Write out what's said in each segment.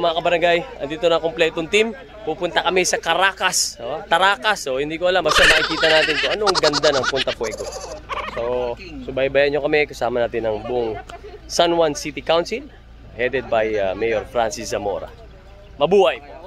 Mga kabarangay, andito na kompletong team. Pupunta kami sa Caracas, Taracas. So hindi ko alam, basta makikita natin kung anong ganda ng Punta Fuego. So subaybayan nyo kami, kasama natin ang buong San Juan City Council, headed by Mayor Francis Zamora. Mabuhay po!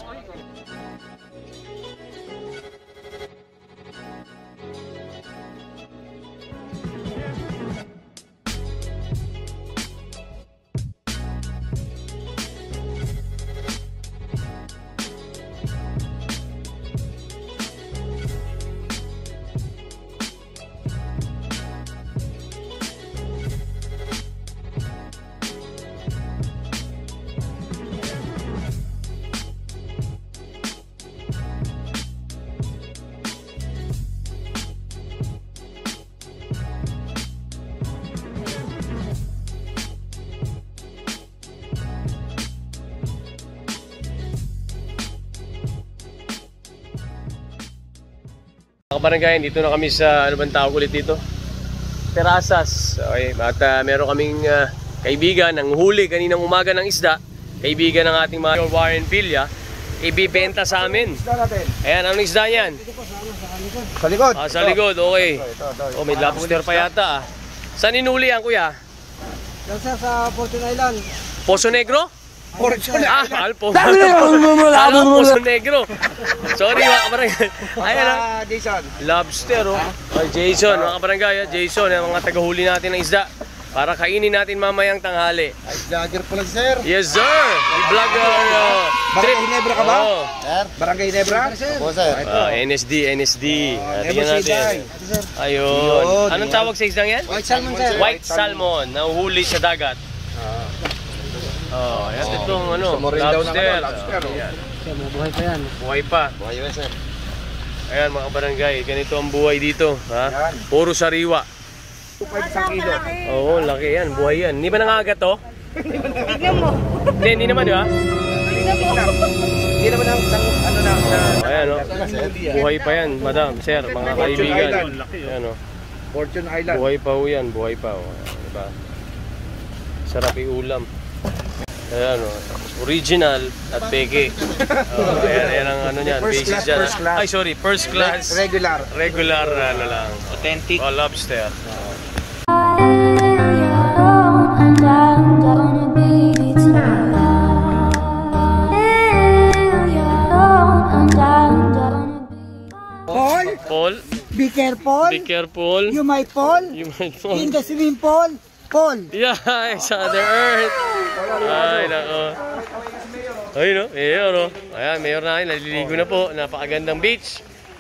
Mga kabarangay, dito na kami sa, ano bang tawag ulit dito? Terrazas. Okay, at meron kaming kaibigan ng huli kaninang umaga ng isda. Kaibigan ng ating mga Warren Villa. Ibibenta sa amin. Ayan, anong isda yan? Sa likod. Sa likod, okay. Oh, may lobster pa yata. Saan inuli yan, kuya? Yan sir, sa Fortune Island. Poso Negro? Fortune Island. Poso Negro. Sorry mga kabarangay. Ayan na. Jason. Lobster, oh. Jason, mga kabarangay, Jason, yung mga tagahuli natin ng isda. Para kainin natin mamayang tanghali. Ay, vlogger pala sir. Yes, sir. Vlogger. Barangay Ginebra ka ba? Oh. Sir. Barangay Ginebra? Opo, sir. NSD. Tingnan natin. Ayun. Anong tawag sa isdang yan? White salmon, sir. White salmon. Nahuhuli sa dagat. Oh, yan itong ano, lobster. Buhay pa yan. Buhay pa. Buhay pa, sir. Ayan mga barangay, ganito ang buhay dito, ha? Puro sariwa. 2.5 kilo. Oo, laki yan, buhay yan. Hindi ba nangagat to? Tignan mo. Hindi naman, di ba? Hindi naman ang ano na. Ayan, oh. Buhay pa yan, madam, sir, mga kaibigan. Ayan, oh. Fortune Island. Buhay pa ho yan, buhay pa. Oh. Diba? Sarap iulam. Ayan, oh. Original at peke. Ayan ang ano niyan, basis dyan. Ay, sorry, first class. Regular. Regular, ano lang. Authentic. Oh, lobster. Paul? Be careful. Be careful. You might fall. You might fall. In the swimming pool. Fall. Yeah, it's Other Earth. Ay, nako. Ay, no? Mayor, no? Ayan, mayor na kayo. Naliligo na po. Napakagandang beach.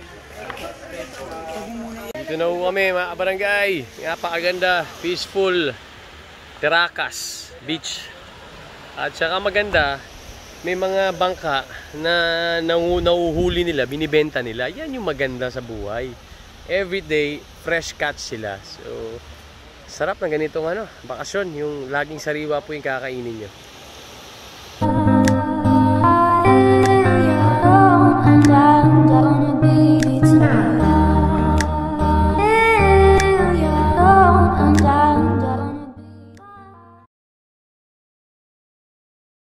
Dito na po kami, mga barangay. Napakaganda. Peaceful. Teracas Beach. At saka maganda, may mga bangka na nauhuli nila, binibenta nila. Yan yung maganda sa buhay. Everyday, fresh catch sila. So, sarap ng ganitong bakasyon. Yung laging sariwa po yung kakainin nyo.